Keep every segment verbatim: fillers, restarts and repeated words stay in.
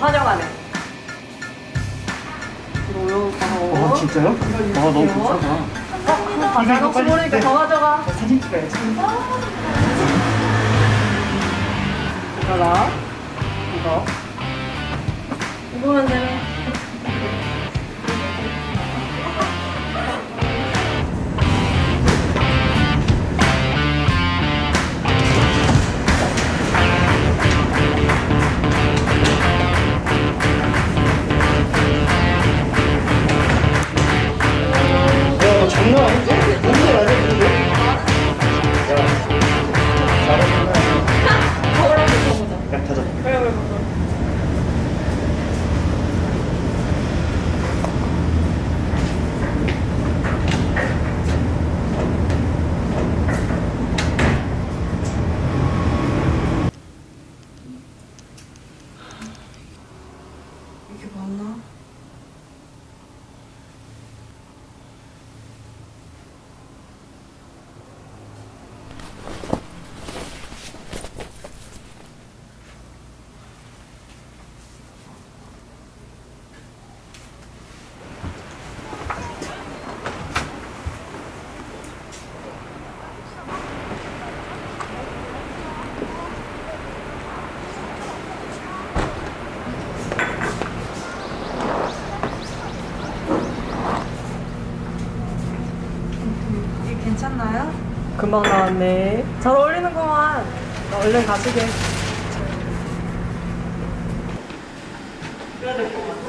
환영하네. 들어오요. 아 진짜요? 아 너무 감사하다. 어? 과자 혹시 모르니까 더 가져가. 사진 찍어야지. 이거라. 이거. 이거면 되네. 장난 아닌데? 뭔지 알겠는데? 야, 잘했구나. 거울에 붙여보자. 야, 타자. 그래, 그래, 그래. 이게 맞나? 이게 괜찮나요? 금방 나왔네. 잘 어울리는구만. 얼른 가시게. 그래야 될 것 같아.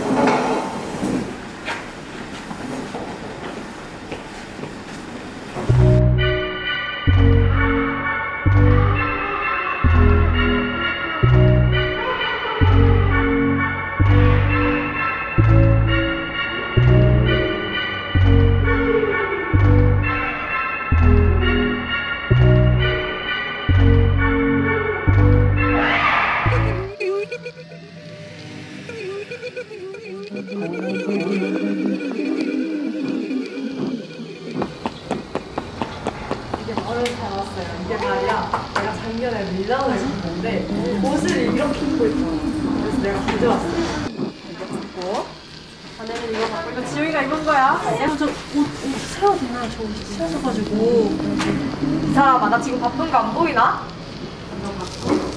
이게 바로 잘 왔어요. 이게 말이야. 내가 작년에 밀라노에 갔는데 옷을 이렇게 입고 있잖아. 그래서 내가 가져왔어. 이거 갖고 안에는 이거 갖고 이거 지용이가 입은 거야. 얘도 저옷 옷 세워도 되나? 저 옷이 찢어져가지고 이 사람아 나 지금 바쁜 거 안 보이나? 이거 갖고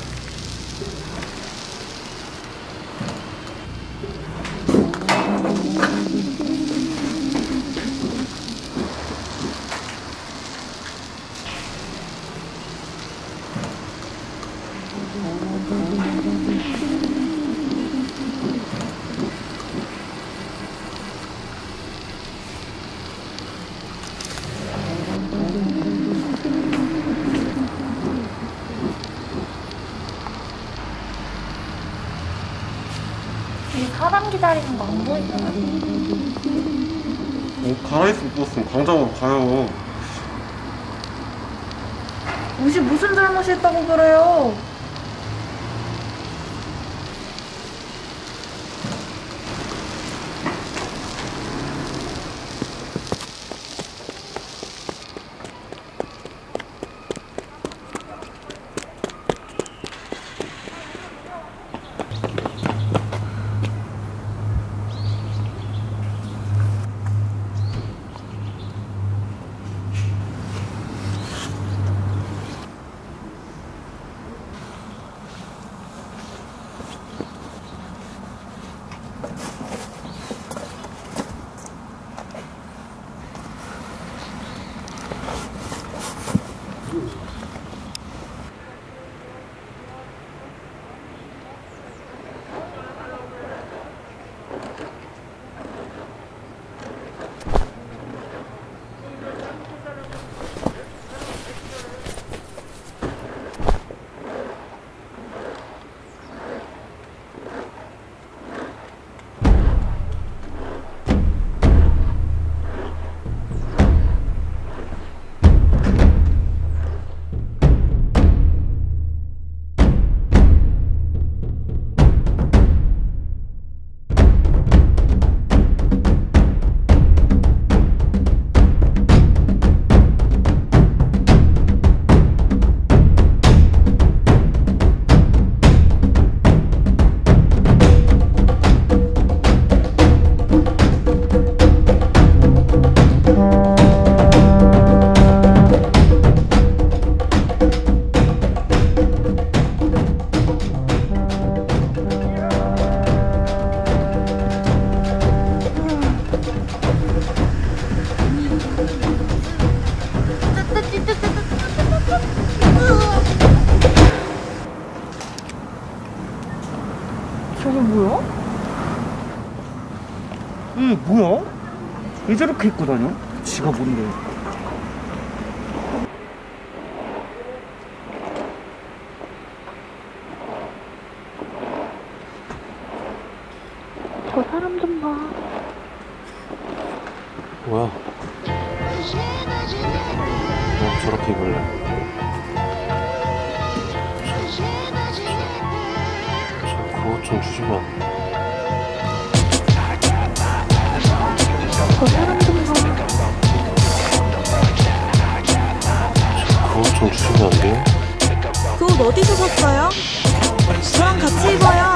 이 사람 기다리는 거 안 보이잖아. 옷 갈아입고 입었으면 광장으로 가요. 옷이 무슨 잘못이 있다고 그래요? 저렇게 입고 다녀? 지가 뭔데? 저 사람 좀 봐. 뭐야? 나 저렇게 입을래. 저, 저 그것 좀 주시면 안 돼? 저 사람 좀 봐. 저 그것 좀 주시면 안 돼요? 그 옷 어디서 샀어요? 저랑 같이 입어요.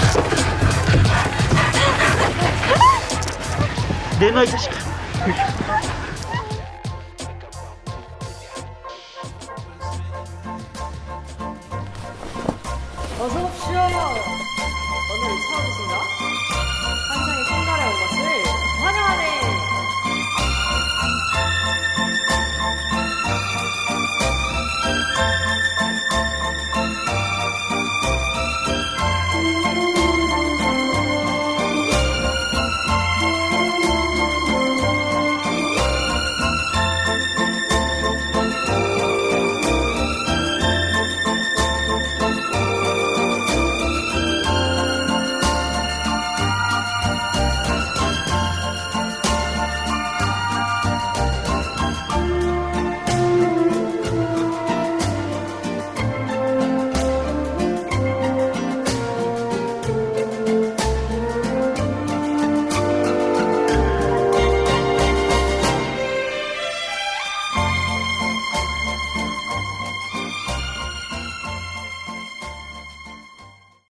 내놔 이 자식아.